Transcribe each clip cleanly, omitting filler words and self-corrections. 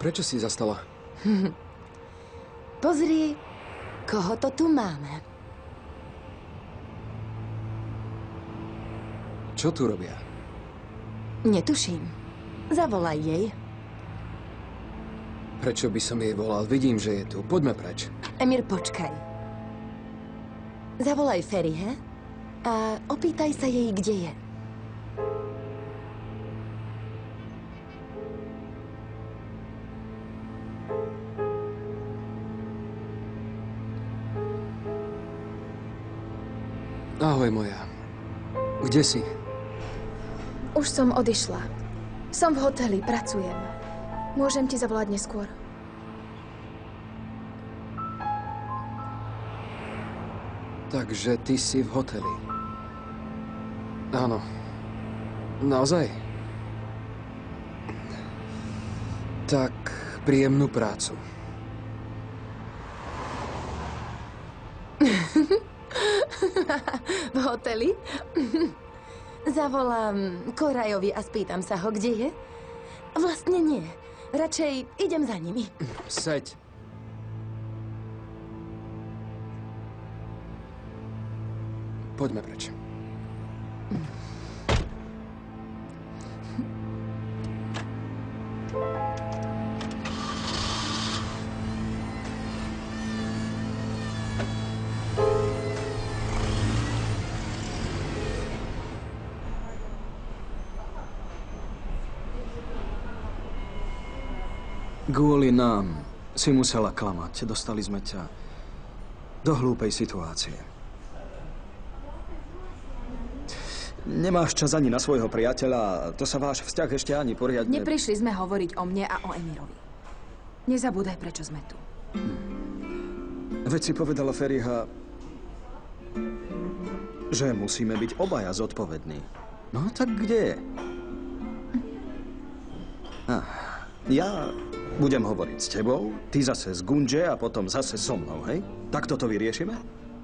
Prečo si zastala? Pozri, koho to tu máme. Čo tu robia? Netuším. Zavolaj jej. Prečo by som jej volal? Vidím, že je tu. Poďme preč. Emir, počkaj. Zavolaj Ferihe a opýtaj sa jej, kde je. Ahoj, moja. Kde si? Už som odišla. Som v hoteli, pracujem. Môžem ti zavolať neskôr. Takže ty si v hoteli. Áno. Naozaj? Tak príjemnú prácu. V hoteli? Zavolám Korajovi a spýtam sa ho, kde je. Vlastne nie. Radšej idem za nimi. Seď. Poďme preč. Kvôli nám si musela klamať. Dostali sme ťa do hlúpej situácie. Nemáš čas ani na svojho priateľa. To sa váš vzťah ešte ani poriadne... Neprišli sme hovoriť o mne a o Emirovi. Nezabúdaj, prečo sme tu. Veď si povedala Feriha, že musíme byť obaja zodpovední. No, tak kde je? Ja budem hovoriť s tebou, ty zase s Gundže a potom zase so mnou, hej? Tak toto vyriešime?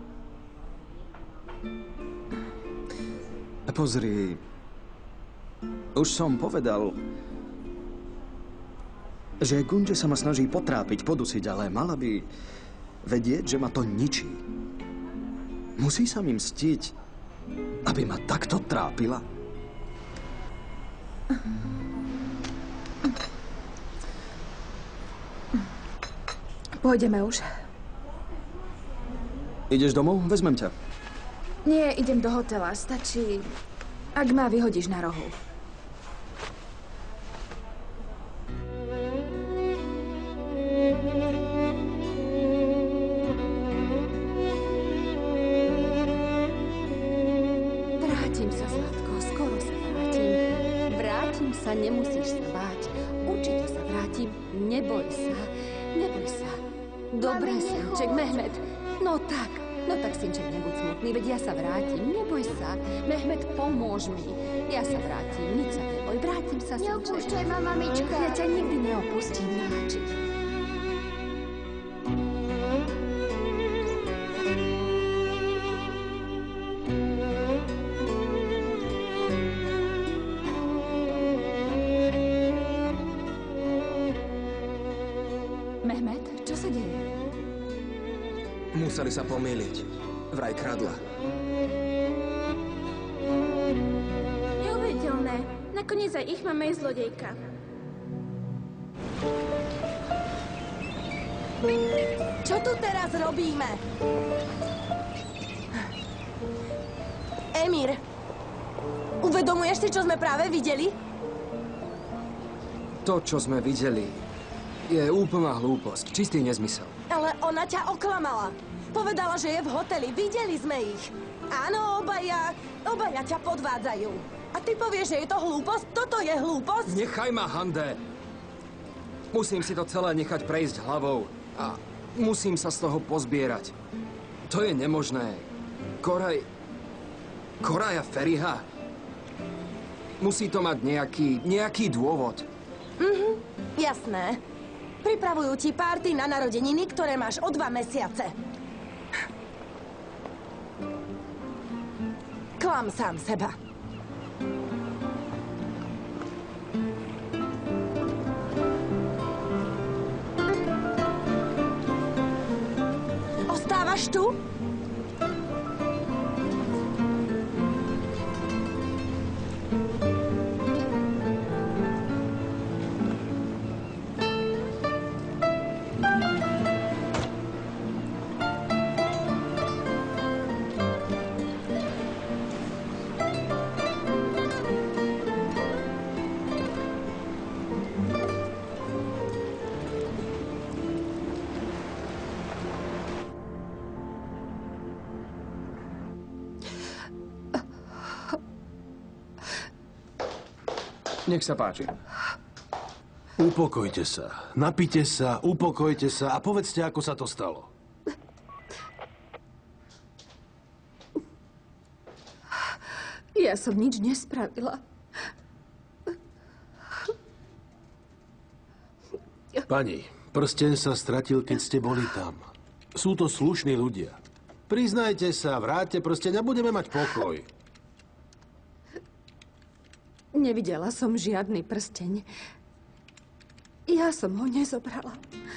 Pozri, už som povedal, že Gundže sa ma snaží potrápiť, podusiť, ale mala by vedieť, že ma to ničí. Musí sa mi mstiť, aby ma takto trápila. Pôjdeme už. Ideš domov? Vezmem ťa. Nie, idem do hotela. Stačí, ak ma vyhodíš na rohu. Vrátim sa, Zlatko, skoro sa vrátim. Vrátim sa, nemusíš sa báť. Určite sa vrátim. Neboj sa, neboj sa. Dobre, synček, Mehmet. No tak, synček, nebuď smutný, veď ja sa vrátim. Neboj sa. Mehmet, pomôž mi. Ja sa vrátim, nič sa neboj. Vrátim sa, synček. Neopúšťaj ma, mamička. Ja ťa nikdy neopustím, miláčik. Mehmet, čo sa deje? Museli sa pomýliť. Vraj kradla. Neuveriteľné. Nakoniec aj ich mama je zlodejka. Čo tu teraz robíme? Emir, uvedomuješ si, čo sme práve videli? To, čo sme videli, je úplná hlúposť. Čistý nezmysel. Ale ona ťa oklamala. Povedala, že je v hoteli. Videli sme ich. Áno, obaja ťa podvádzajú. A ty povieš, že je to hlúposť? Toto je hlúposť? Nechaj ma, Hande. Musím si to celé nechať prejsť hlavou. A musím sa z toho pozbierať. To je nemožné. Koraj a Feriha. Musí to mať nejaký dôvod. Jasné. Pripravujú ti párty na narodeniny, ktoré máš o 2 mesiace. Klam sám seba. Až tu? Nech sa páči. Upokojte sa. Napite sa, upokojte sa a povedzte, ako sa to stalo. Ja som nič nespravila. Pani, prsten sa stratil, keď ste boli tam. Sú to slušní ľudia. Priznajte sa, vráťte prsteň a budeme mať pokoj. Nevidela som žiadny prsteň. Ja som ho nezobrala.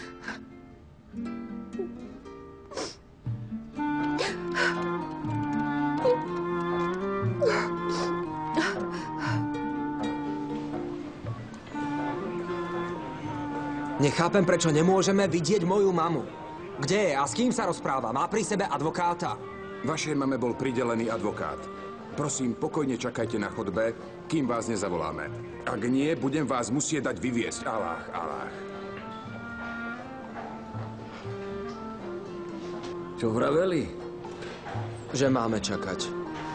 Nechápem, prečo nemôžeme vidieť moju mamu. Kde je a s kým sa rozpráva? Má pri sebe advokáta. Vašej mame bol pridelený advokát. Prosím, pokojne čakajte na chodbe, kým vás nezavoláme. Ak nie, budem vás musieť dať vyviesť. Alách, alách. Čo vraveli? Že máme čakať.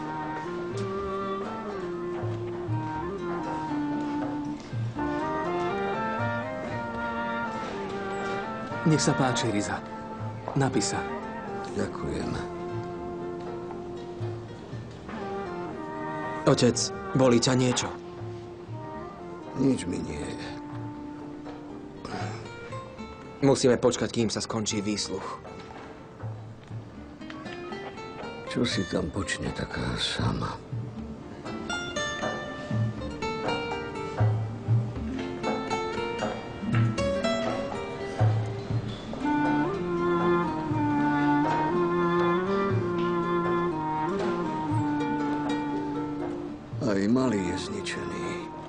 Nech sa páči, Riza. Napí sa. Ďakujem. Otec, bolí ťa niečo? Nič mi nie. Musíme počkať, kým sa skončí výsluch. Čo si tam počne taká sama? Aj malý je zničený.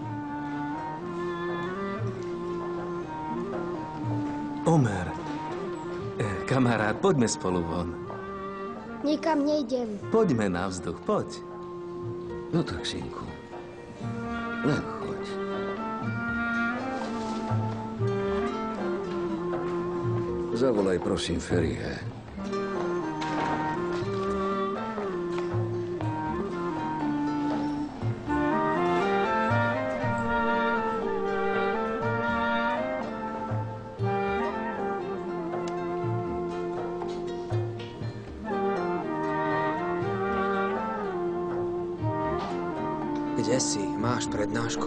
Omer, kamarát, poďme spolu von. Nikam nejdem. Poďme na vzduch, poď. No tak, synku. Len choď. Zavolaj, prosím, Ferihe. Kde si? Máš prednášku.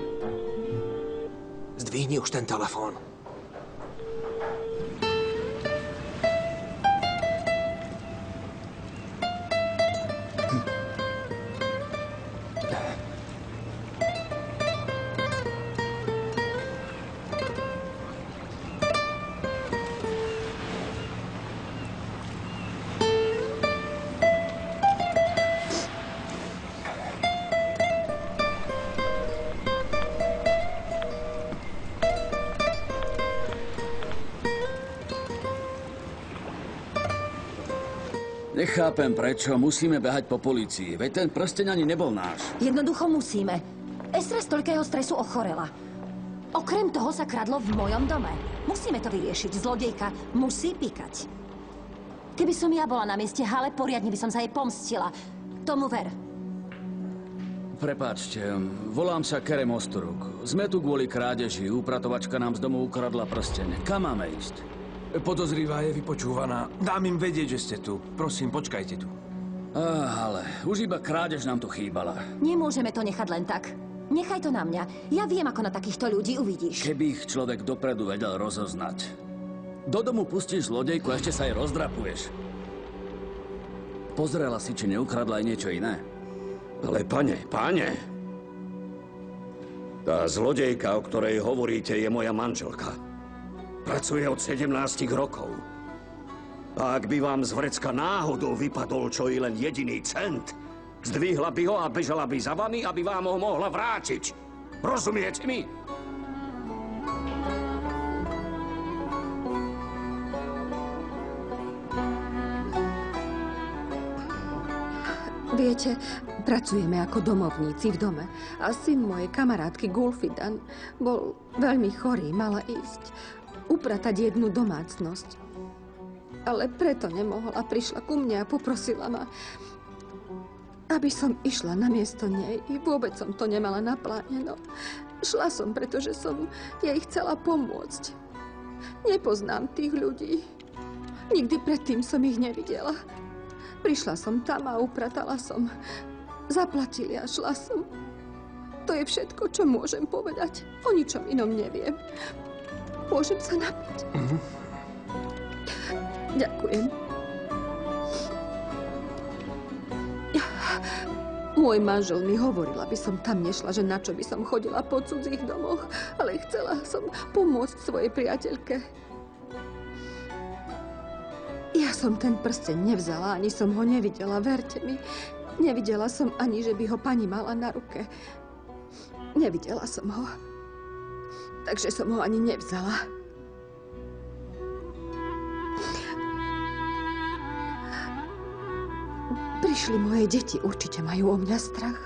Zdvihni už ten telefón. Nechápem, prečo musíme behať po polícii. Veď ten prsteň ani nebol náš. Jednoducho musíme. Esra z toľkého stresu ochorela. Okrem toho sa kradlo v mojom dome. Musíme to vyriešiť. Zlodejka musí pikať. Keby som ja bola na mieste Hale, poriadne by som sa jej pomstila. Tomu ver. Prepáčte, volám sa Kerem Osturuk. Sme tu kvôli krádeži. Upratovačka nám z domu ukradla prsteň. Kam máme ísť? Podozrivá je vypočúvaná. Dám im vedieť, že ste tu. Prosím, počkajte tu. Ale už iba krádež nám tu chýbala. Nemôžeme to nechať len tak. Nechaj to na mňa. Ja viem, ako na takýchto ľudí uvidíš. Keby ich človek dopredu vedel rozoznať. Do domu pustíš zlodejku a ešte sa jej rozdrapuješ. Pozrela si, či neukradla aj niečo iné. Ale pane. Tá zlodejka, o ktorej hovoríte, je moja manželka. Pracuje od 17 rokov. A ak by vám z vrecka náhodou vypadol čo i len jediný cent, zdvihla by ho a bežala by za vami, aby vám ho mohla vrátiť. Rozumiete mi? Viete, pracujeme ako domovníci v dome a syn mojej kamarátky Gulfidan bol veľmi chorý, mala ísť upratať jednu domácnosť. Ale preto nemohla, prišla ku mne a poprosila ma, aby som išla namiesto nej. I vôbec som to nemala na pláne, no šla som, pretože som jej chcela pomôcť. Nepoznám tých ľudí. Nikdy predtým som ich nevidela. Prišla som tam a upratala som. Zaplatili a šla som. To je všetko, čo môžem povedať. O ničom inom neviem. Môžem sa napiť? Ďakujem. Môj manžel mi hovoril, aby som tam nešla, že na čo by som chodila po cudzích domoch, ale chcela som pomôcť svojej priateľke. Ja som ten prsteň nevzala, ani som ho nevidela, verte mi. Nevidela som ani, že by ho pani mala na ruke. Nevidela som ho. Takže som ho ani nevzala. Prišli moje deti, určite majú o mňa strach.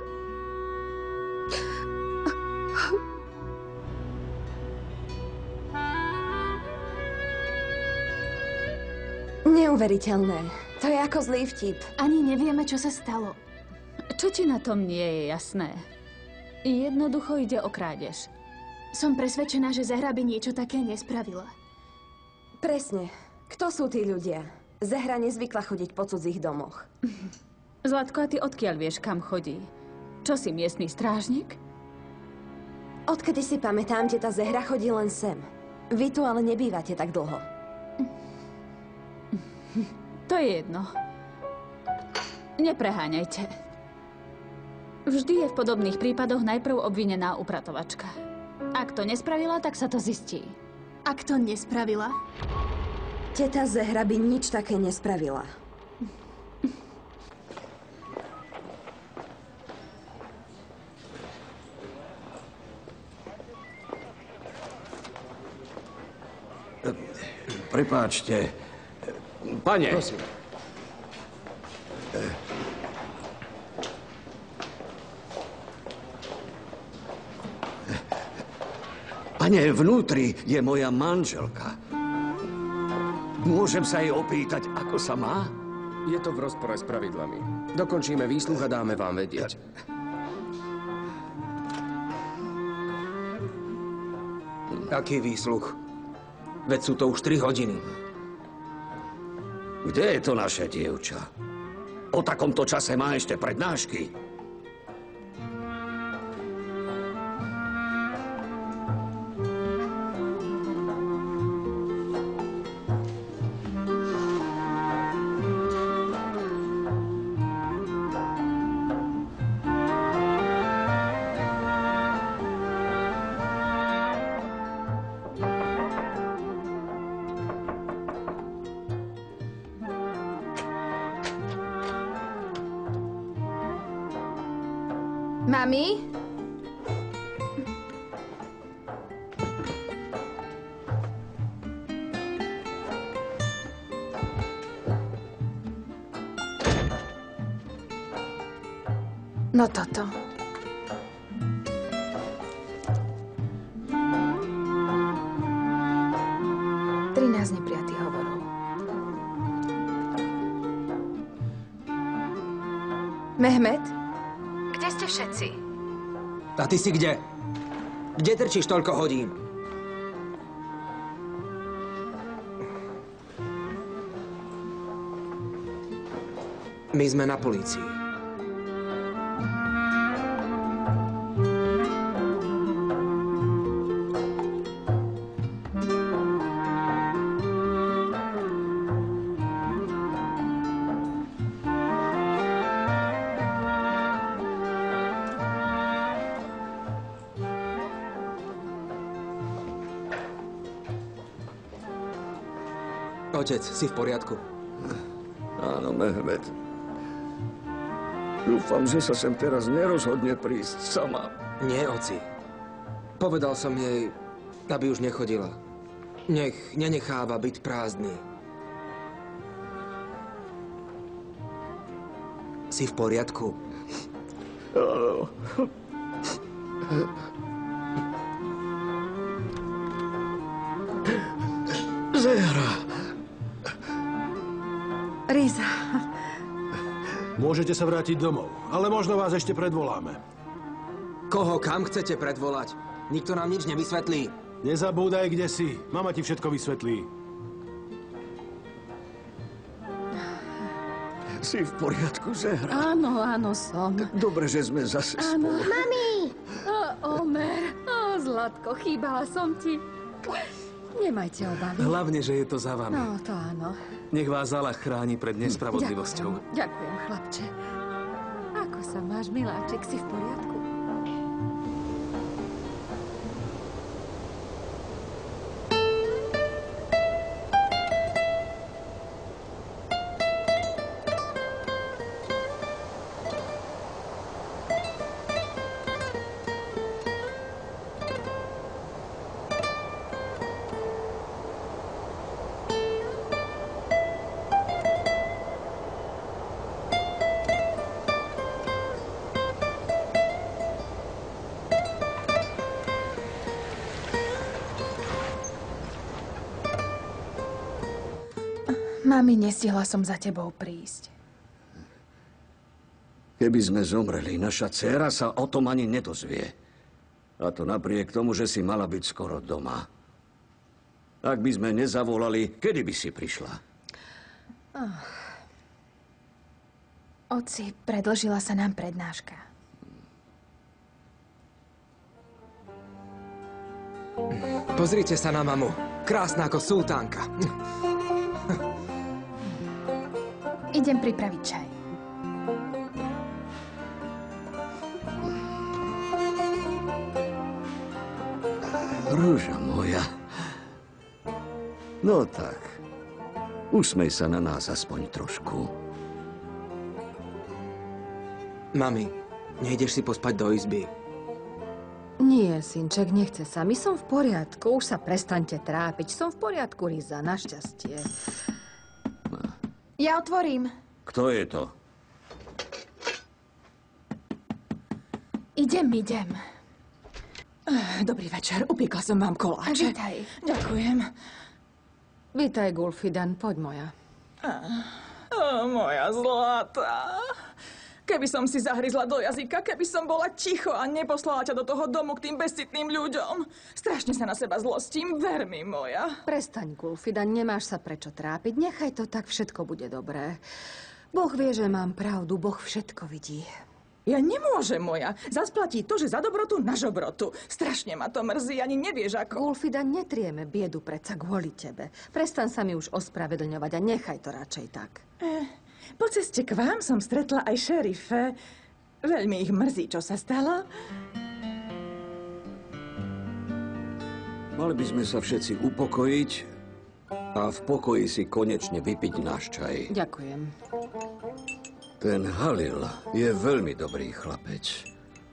Neuveriteľné. To je ako zlý vtip. Ani nevieme, čo sa stalo. Čo ti na tom nie je jasné? Jednoducho ide o krádež. Som presvedčená, že Zehra by niečo také nespravila. Presne. Kto sú tí ľudia? Zehra nezvykla chodiť po cudzích domoch. Zlatko, a ty odkiaľ vieš, kam chodí? Čo si, miestny strážnik? Odkedy si pamätám, teta Zehra chodí len sem. Vy tu ale nebývate tak dlho. To je jedno. Nepreháňajte. Vždy je v podobných prípadoch najprv obvinená upratovačka. Ak to nespravila, tak sa to zistí. Ak to nespravila? Teta Zehra by nič také nespravila. Prepáčte. Pane. Prosím. Pane, vnútri je moja manželka. Môžem sa jej opýtať, ako sa má? Je to v rozpore s pravidlami. Dokončíme výsluch a dáme vám vedieť. Aký výsluch? Veď sú to už 3 hodiny. Kde je to naše dievča? O takomto čase má ešte prednášky. Mami? No toto. Trinásť neprijatých hovorov. Mehmet? Kde ste všetci? A ty si kde? Kde trčíš toľko hodín? My sme na polícii. Otec, si v poriadku? Áno, Mehmet. Dúfam, že sa sem teraz nerozhodne prísť sama. Nie, oci. Povedal som jej, aby už nechodila. Nech nenecháva byt prázdny. Si v poriadku? Áno. Zehra. Riza. Môžete sa vrátiť domov, ale možno vás ešte predvoláme. Koho kam chcete predvolať? Nikto nám nič nevysvetlí. Nezabúdaj, kde si. Mama ti všetko vysvetlí. Si v poriadku, Zehra? Áno, áno, som. Dobre, že sme zase Áno. spolu. Mami! Omer, Zlatko, chýbala som ti. Nemajte obavy. Hlavne, že je to za vami. No, to áno. Nech vás Allah chráni pred nespravodlivosťou. Ďakujem, chlapče. Ako sa máš, miláček? Si v poriadku? Mami, nestihla som za tebou prísť. Keby sme zomreli, naša dcéra sa o tom ani nedozvie. A to napriek tomu, že si mala byť skoro doma. Ak by sme nezavolali, kedy by si prišla? Oci, predĺžila sa nám prednáška. Pozrite sa na mamu. Krásna ako sultánka. Idem pripraviť čaj. Rúža moja. No tak. Usmej sa na nás aspoň trošku. Mami, nejdeš si pospať do izby? Nie, synček, nechce sa. My som v poriadku. Už sa prestaňte trápiť. Som v poriadku, Riza, našťastie. Ja otvorím. Kto je to? Idem. Dobrý večer, upiekla som vám koláče. Vítaj. Ďakujem. Vítaj, Gulfidan, poď moja. Moja zlatá. Keby som si zahryzla do jazyka, keby som bola ticho a neposlala ťa do toho domu k tým bezcitným ľuďom. Strašne sa na seba zlostím, ver mi, moja. Prestaň, Gulfidan, nemáš sa prečo trápiť. Nechaj to tak, všetko bude dobré. Boh vie, že mám pravdu, Boh všetko vidí. Ja nemôžem, moja. Zasplatí to, že za dobrotu na žobrotu. Strašne ma to mrzí, ani nevieš ako. Gulfidan, netrieme biedu predsa kvôli tebe. Prestan sa mi už ospravedlňovať a nechaj to radšej tak. Po ceste k vám som stretla aj šerife. Veľmi ich mrzí, čo sa stalo. Mali by sme sa všetci upokojiť a v pokoji si konečne vypiť náš čaj. Ďakujem. Ten Halil je veľmi dobrý chlapec.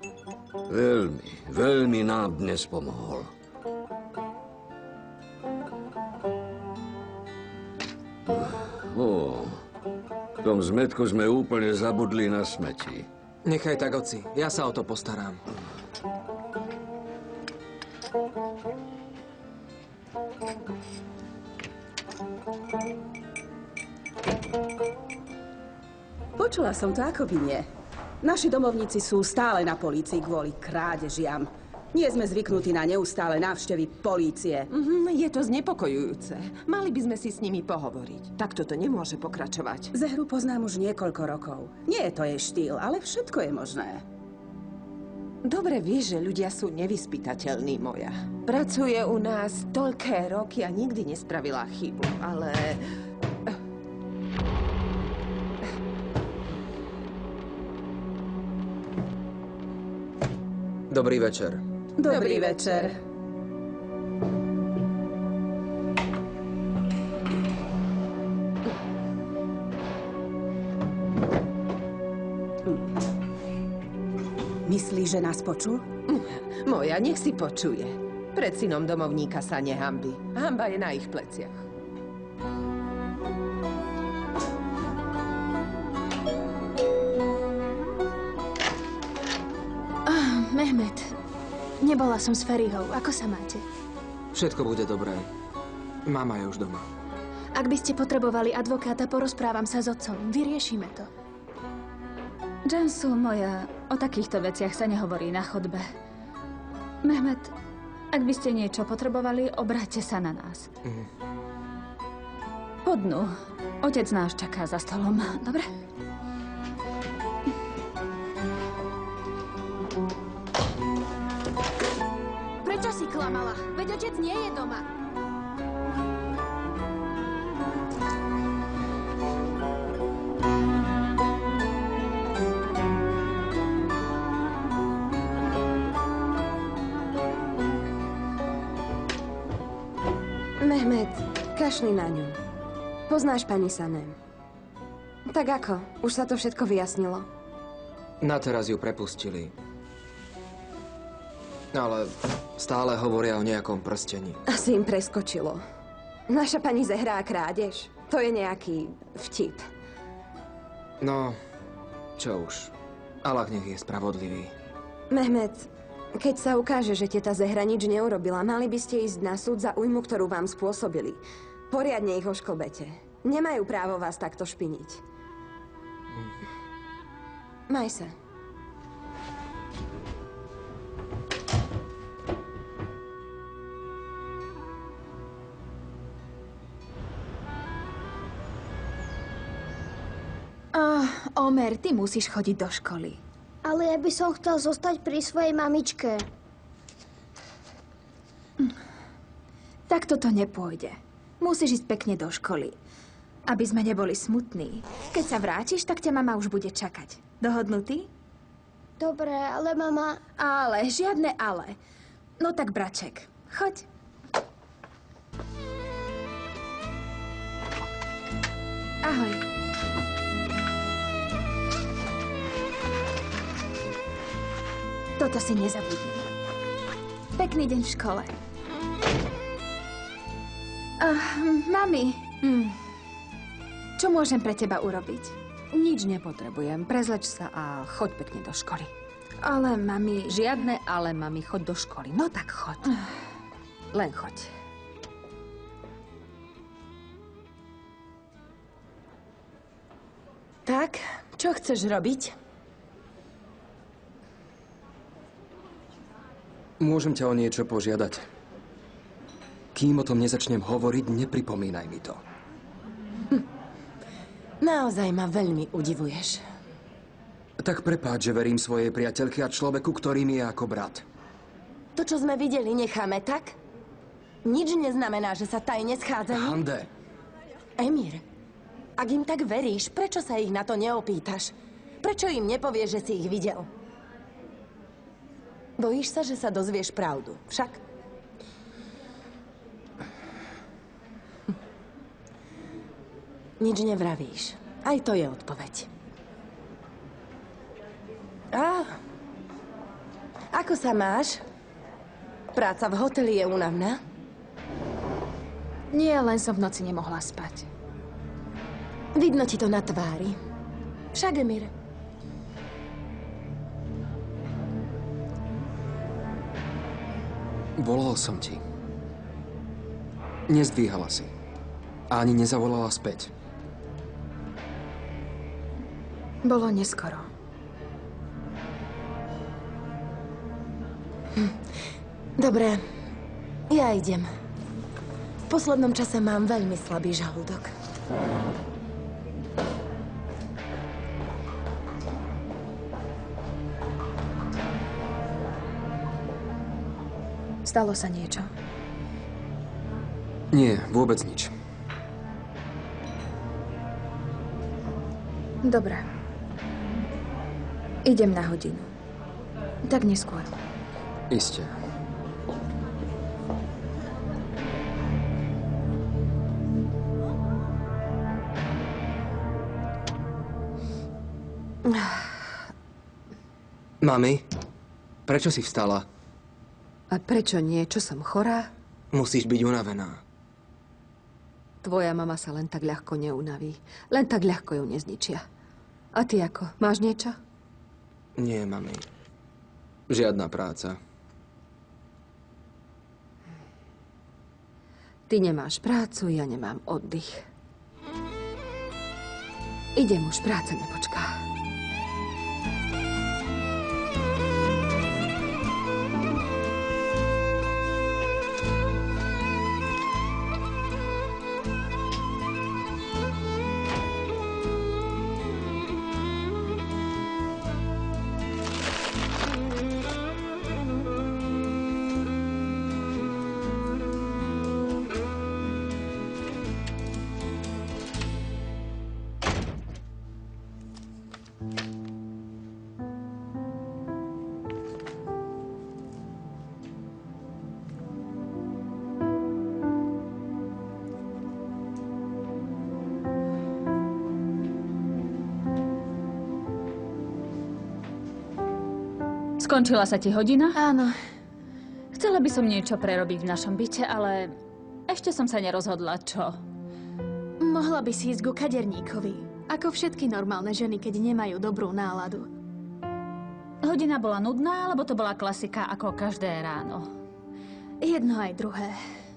Veľmi nám dnes pomohol. V tom zmetku sme úplne zabudli na smeti. Nechaj tak, oci. Ja sa o to postaram. Počula som to, ako by nie. Naši domovníci sú stále na polícii kvôli krádežiam. Nie sme zvyknutí na neustále návštevy polície. Je to znepokojujúce. Mali by sme si s nimi pohovoriť. Takto to nemôže pokračovať. Zehru poznám už niekoľko rokov. Nie je to jej štýl, ale všetko je možné. Dobre vieš, že ľudia sú nevyspytateľní, moja. Pracuje u nás toľké roky a nikdy nespravila chybu, ale... Dobrý večer. Dobrý večer. že nás počul? Moja, nech si počuje. Pred synom domovníka sa nehanbi. Hanba je na ich pleciach. Mehmet, nebola som s Ferihou. Ako sa máte? Všetko bude dobré. Mama je už doma. Ak by ste potrebovali advokáta, porozprávam sa s otcom. Vyriešime to. Jansu, moja, o takýchto veciach sa nehovorí na chodbe. Mehmet, ak by ste niečo potrebovali, obráťte sa na nás. Po dnu. Otec náš čaká za stolom. Dobre? Prečo si klamala? Veď otec nie je doma. Mehmet, kašli na ňu. Poznáš pani Sanem. Tak ako? Už sa to všetko vyjasnilo? Na teraz ju prepustili. Ale stále hovoria o nejakom prstení. Asi im preskočilo. Naša pani zehrá krádež. To je nejaký vtip. No, čo už. Allah nech je spravodlivý. Mehmet, keď sa ukáže, že teta Zehra nič neurobila, mali by ste ísť na súd za újmu, ktorú vám spôsobili. Poriadne ich ošklbete. Nemajú právo vás takto špiniť. Maj sa. Omer, ty musíš chodiť do školy. Ale ja by som chcel zostať pri svojej mamičke. Tak toto nepôjde. Musíš ísť pekne do školy. Aby sme neboli smutní. Keď sa vrátiš, tak ťa mama už bude čakať. Dohodnutý? Dobre, ale mama... Ale, žiadne ale. No tak, braček, choď. Ahoj. Toto si nezabudni. Pekný deň v škole. Mami, čo môžem pre teba urobiť? Nič nepotrebujem. Prezleč sa a choď pekne do školy. Ale, mami... Žiadne ale, mami. Choď do školy. No tak choď. Len choď. Tak, čo chceš robiť? Môžem ťa o niečo požiadať? Kým o tom nezačnem hovoriť, nepripomínaj mi to. Naozaj ma veľmi udivuješ. Tak prepáč, že verím svojej priateľke a človeku, ktorý mi je ako brat. To, čo sme videli, necháme tak? Nič neznamená, že sa tajne schádzajú? Hande. Emír, ak im tak veríš, prečo sa ich na to neopýtaš? Prečo im nepovieš, že si ich videl? Bojíš sa, že sa dozvieš pravdu, však? Nič nevravíš. Aj to je odpoveď. Ako sa máš? Práca v hoteli je únavná? Nie, len som v noci nemohla spať. Vidno ti to na tvári. Však, Emír. Volal som ti. Nezdvíhala si. A ani nezavolala späť. Bolo neskoro. Dobre, ja idem. V poslednom čase mám veľmi slabý žalúdok. Stalo sa niečo? Nie, vôbec nič. Dobre. Idem na hodinu. Tak neskôr. Isté. Mami, Prečo si vstala? A prečo nie? Čo som chorá? Musíš byť unavená. Tvoja mama sa len tak ľahko neunaví. Len tak ľahko ju nezničia. A ty ako? Máš niečo? Nie, mami. Žiadna práca. Ty nemáš prácu, ja nemám oddych. Idem už, práca nepočká. Skončila sa ti hodina? Áno. Chcela by som niečo prerobiť v našom byte, ale ešte som sa nerozhodla, čo. Mohla by si ísť ku kaderníkovi. Ako všetky normálne ženy, keď nemajú dobrú náladu. Hodina bola nudná, alebo to bola klasika ako každé ráno? Jedno aj druhé.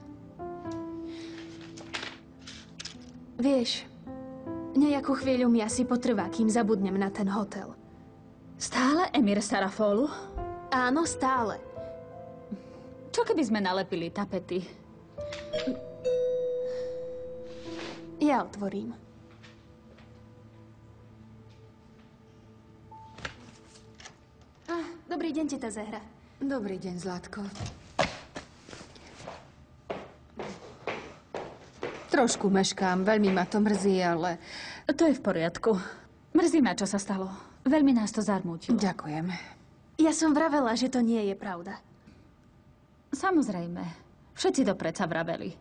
Vieš, nejakú chvíľu mi asi potrvá, kým zabudnem na ten hotel. Stále Emir Sarafolu? Áno, stále. Čo keby sme nalepili tapety? Ja otvorím. Dobrý deň, teta Zehra. Dobrý deň, Zlatko. Trošku meškám, veľmi ma to mrzí, ale... To je v poriadku. Mrzí ma, čo sa stalo. Veľmi nás to zarmútilo. Ďakujem. Ja som vravela, že to nie je pravda. Samozrejme. Všetci to predsa vraveli.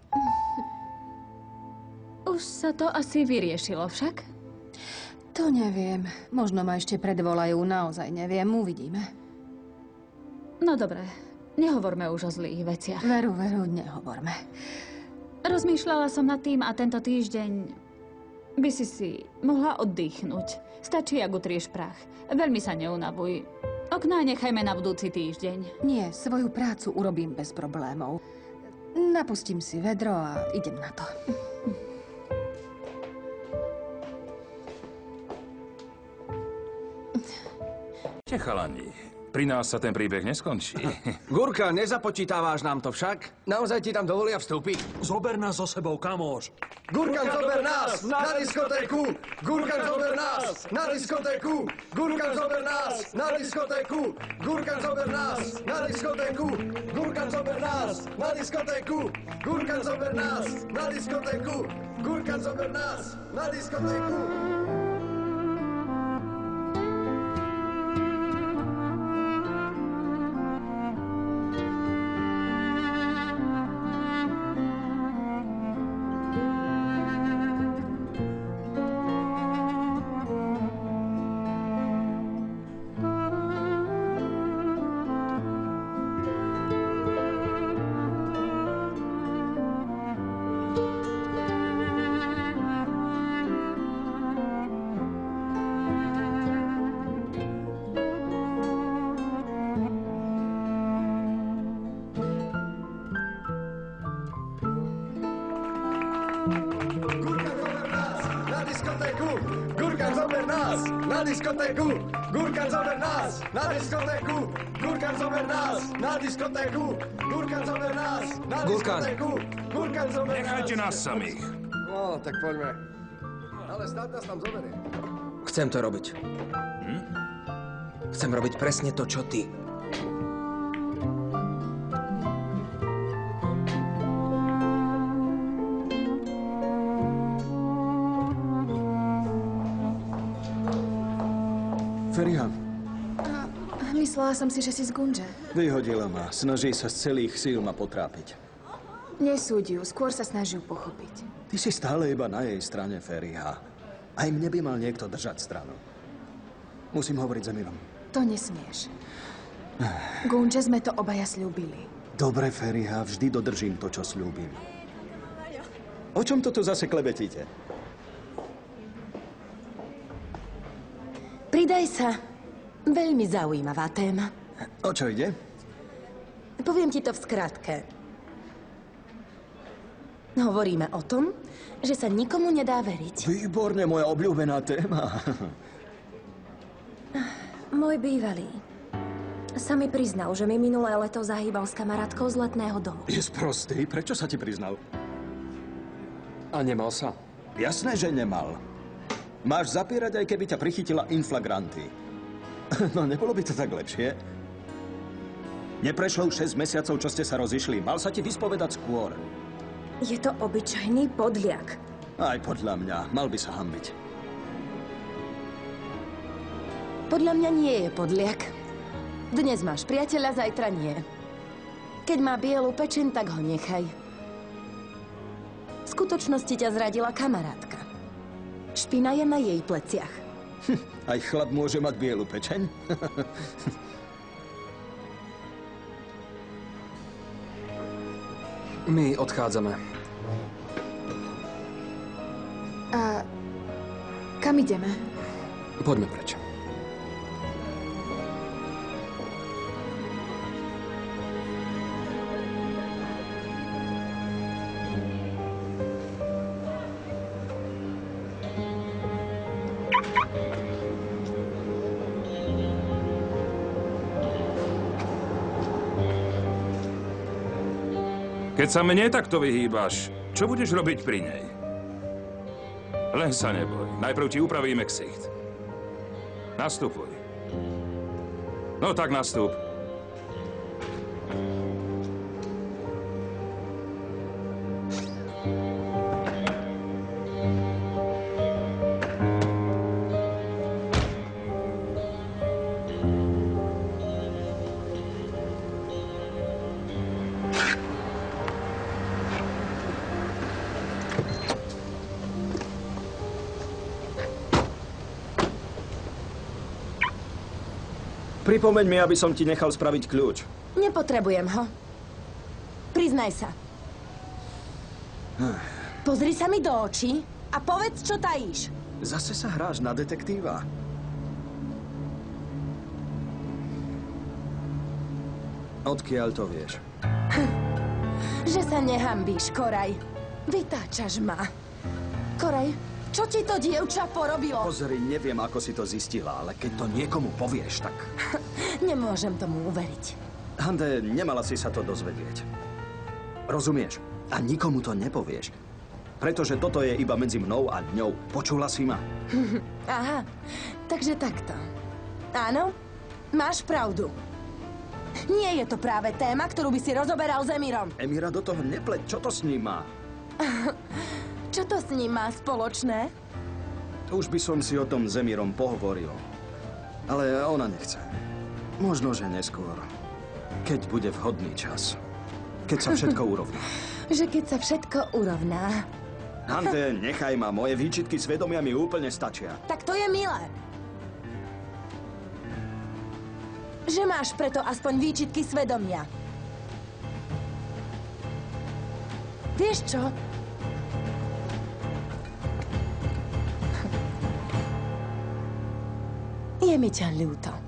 Už sa to asi vyriešilo však? To neviem. Možno ma ešte predvolajú. Naozaj neviem. Uvidíme. No dobre. Nehovorme už o zlých veciach. Veru, nehovorme. Rozmýšľala som nad tým a tento týždeň by si mohla oddychnúť. Stačí, ak utrieš prach. Veľmi sa neunavuj. Okná nechajme na budúci týždeň. Nie, svoju prácu urobím bez problémov. Napustím si vedro a idem na to. Chalani, pri nás sa ten príbeh neskončí. Gurka, nezapočítáváš nám to však? Naozaj ti tam dovolia vstúpiť? Zober nás so sebou, kamoš. Gurkan, zober nás na diskotéku! Gurkan, zober nás na diskotéku! Gurkan, zober nás na diskotéku! Gurkan, zober nás na diskotéku! Gurkan, zober nás na diskotéku! Gurkan, zober nás na diskotéku! Gurkan, zober nás na diskotéku! Na diskotéku! Gurkan, zober nás! Na diskotéku! Gurkan, zober nás! Na diskotéku! Gurkan, zober nás! Na diskotéku! Gurkan, zober nás! Nechajte nás samých. No, tak poďme. Ale snad nás tam zoberie. Chcem to robiť. Chcem robiť presne to, čo ty. Feriha. Myslela som si, že si z Gunže. Vyhodila ma. Snaží sa z celých síl ma potrápiť. Nesúď ju, skôr sa snaží ju pochopiť. Ty si stále iba na jej strane, Feriha. Aj mne by mal niekto držať stranu. Musím hovoriť s Emirom. To nesmieš. Gunče, sme to obaja slúbili. Dobre, Feriha, vždy dodržím to, čo slúbim. O čom to tu zase klebetíte? Pridaj sa. Veľmi zaujímavá téma. O čo ide? Poviem ti to v skratke. Hovoríme o tom, že sa nikomu nedá veriť. Výborne, moja obľúbená téma. Môj bývalý sa mi priznal, že mi minulé leto zahýbal s kamarátkou z letného domu. Je sprostý? Prečo sa ti priznal? A nemal sa? Jasné, že nemal. Máš zapierať, aj keby ťa prichytila in flagranti. No, nebolo by to tak lepšie? Neprešlo už 6 mesiacov, čo ste sa rozišli. Mal sa ti vyspovedať skôr. Je to obyčajný podliak. Aj podľa mňa. Mal by sa hanbiť. Podľa mňa nie je podliak. Dnes máš priateľa, zajtra nie. Keď má bielu pečeň, tak ho nechaj. V skutočnosti ťa zradila kamarátka. Špina je na jej pleciach. Aj chlap môže mať bielu pečeň? My odchádzame. A kam ideme? Poďme preč. Keď sa mne takto vyhýbaš, čo budeš robiť pri nej? Len sa neboj. Najprv ti upravíme ksicht. Nastupuj. No tak nastup. Pripomeň mi, aby som ti nechal spraviť kľúč. Nepotrebujem ho. Priznaj sa. Pozri sa mi do očí a povedz, čo tajíš. Zase sa hráš na detektíva. Odkiaľ to vieš? Že sa nehambíš, Koraj. Vytáčaš ma. Koraj, čo ti to dievča porobilo? Pozri, neviem, ako si to zistila, ale keď to niekomu povieš, tak... Nemôžem tomu uveriť. Hande, nemala si sa to dozvedieť. Rozumieš? A nikomu to nepovieš. Pretože toto je iba medzi mnou a ňou. Počula si ma? Aha, takže takto. Áno, máš pravdu. Nie je to práve téma, ktorú by si rozoberal s Emírom. Emíra do toho nepleť. Čo to s ním má? Čo to s ním má spoločné? Už by som si o tom s Emírom pohovoril. Ale ona nechce. Možno, že neskôr. Keď bude vhodný čas. Keď sa všetko urovná. Že keď sa všetko urovná. Hande, nechaj ma. Moje výčitky svedomia mi úplne stačia. Tak to je milé. Že máš preto aspoň výčitky svedomia. Vieš čo? Je mi ťa ľúto.